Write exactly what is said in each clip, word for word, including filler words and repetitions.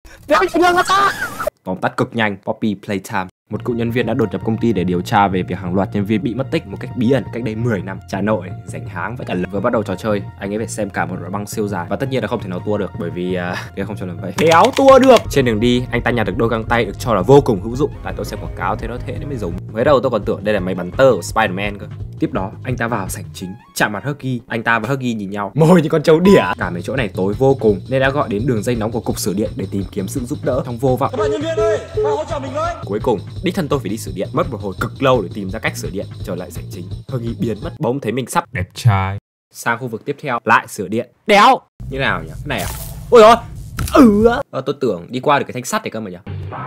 Đéo chỉ đường ta. Tóm tắt cực nhanh, Poppy Playtime. Một cựu nhân viên đã đột nhập công ty để điều tra về việc hàng loạt nhân viên bị mất tích một cách bí ẩn cách đây mười năm. Cha nội, rảnh háng với cả lần. Vừa bắt đầu trò chơi, anh ấy phải xem cả một đoạn băng siêu dài và tất nhiên là không thể nào tua được bởi vì uh, cái không cho làm vậy. Kéo tua được. Trên đường đi, anh ta nhặt được đôi găng tay được cho là vô cùng hữu dụng. Tại tôi xem quảng cáo thế nó thế nên mới dùng. Mới đầu tôi còn tưởng đây là máy bắn tơ của Spider-Man cơ. Tiếp đó, anh ta vào sảnh chính, chạm mặt Huggy. Anh ta và Huggy nhìn nhau, môi như con trâu đỉa. Cả mấy chỗ này tối vô cùng nên đã gọi đến đường dây nóng của cục sửa điện để tìm kiếm sự giúp đỡ trong vô vọng. Các bạn nhân viên ơi, vào hỗ trợ mình với. Cuối cùng, đích thân tôi phải đi sửa điện, mất một hồi cực lâu để tìm ra cách sửa điện. Trở lại sảnh chính, Huggy biến mất. Bỗng thấy mình sắp đẹp trai. Sang khu vực tiếp theo, lại sửa điện. Đéo như nào nhỉ? Cái này à? Ôi rồi. Ừ. Ờ, tôi tưởng đi qua được cái thanh sắt này cơ mà nhỉ.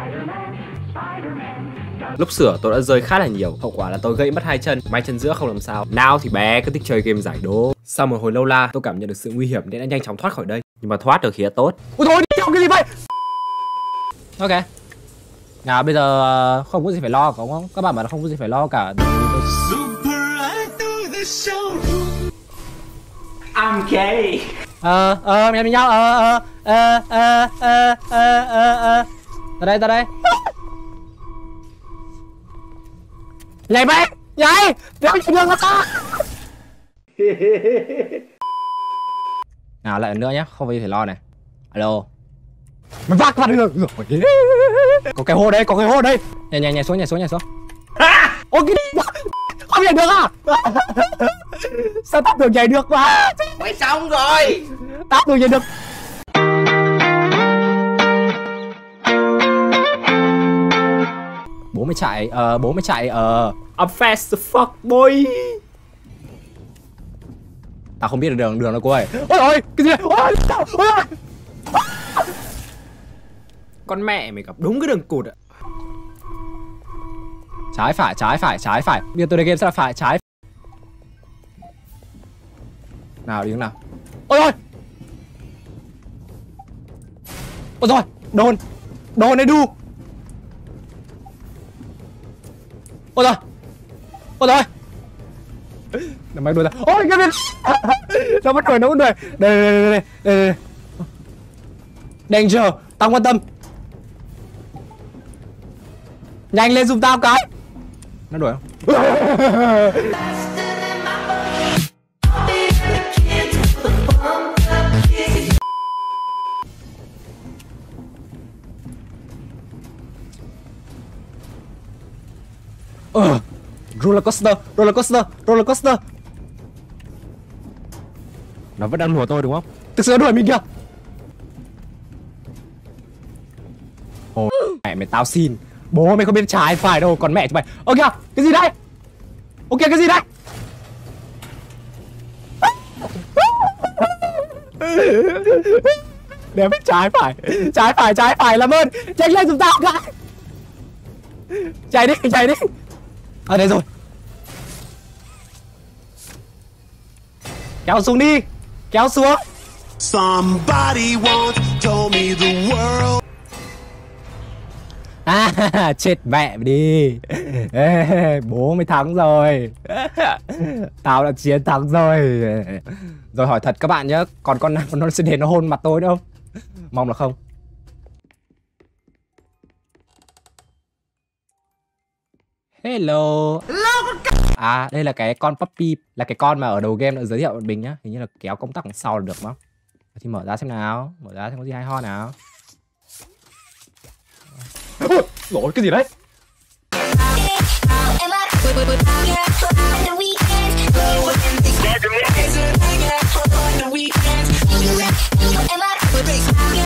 Lúc sửa tôi đã rơi khá là nhiều, hậu quả là tôi gãy mất hai chân, may chân giữa không làm sao. Nào thì bé cứ thích chơi game giải đố. Sau một hồi lâu la, tôi cảm nhận được sự nguy hiểm nên đã nhanh chóng thoát khỏi đây. Nhưng mà thoát được thì là tốt. Ôi thôi, đi cái gì vậy? Ok. Nào bây giờ không có gì phải lo đúng không? Các bạn bảo là không có gì phải lo cả. I'm gay. Ờ ờ mình nhau ờ ờ ờ ờ ờ ờ ờ ờ ra đây ra đây. Nhảy mày, nhảy, đéo chỉ đường ta. Nào lại lần nữa nhá, không có gì phải lo này. Alo. Mày vác vào được rồi. Có cái hô đây, có cái hô đây. Nhảy nhảy nhảy xuống, nhảy xuống, nhảy xuống. Ô cái đi. Không nhảy được à? Sao tao tưởng nhảy được mà? Mày xong rồi. Tao tưởng nhảy được. Bố mày chạy, ờ bố mày chạy, ờ I'm fast the fuck boy. tao không biết được đường đường đâu cô ơi. Ôi ôi, cái gì này? Ôi, ôi, ôi. Con mẹ mày gặp đúng cái đường cụt ạ. Trái phải, trái phải, trái phải. Bây giờ tôi đây game sẽ là phải, trái. Nào đi hướng nào. Ôi ôi. Ôi rồi, đồn. Đồn này đu. Ôi rồi. Ôi rồi. Nó máy đuôi ra. Ôi cái gì? Nó mất đuổi, nó mất đuổi. Đây đây đây đây đây. Danger, tao quan tâm. Nhanh lên giùm tao cái. Nó đuổi không? Ờ, roller coaster, roller coaster, roller coaster. Nó vẫn đang đùa tôi đúng không? Thực sự đuổi mình kìa. Ôi mẹ mày tao xin. Bố mày không biết trái phải đâu, còn mẹ chúng mày. Ơ kìa, cái gì đây? Ok, cái gì đây? Đéo biết trái phải. Trái phải, trái phải làm ơn. Nhanh lên giùm tao cái. Chạy đi, chạy đi. Ở đây rồi. Kéo xuống đi. Kéo xuống. Somebody once told me the world. À, chết mẹ mày đi. Ê, bố mày thắng rồi. Tao đã chiến thắng rồi. Rồi hỏi thật các bạn nhé, còn con nào nó sẽ đến nó hôn mặt tôi đâu? Mong là không. Hello. À đây là cái con Poppy, là cái con mà ở đầu game đã giới thiệu mình nhá. Hình như là kéo công tắc đằng sau là được không? Thì mở ra xem nào, mở ra xem có gì hay ho nào. Ôi, cái gì đấy?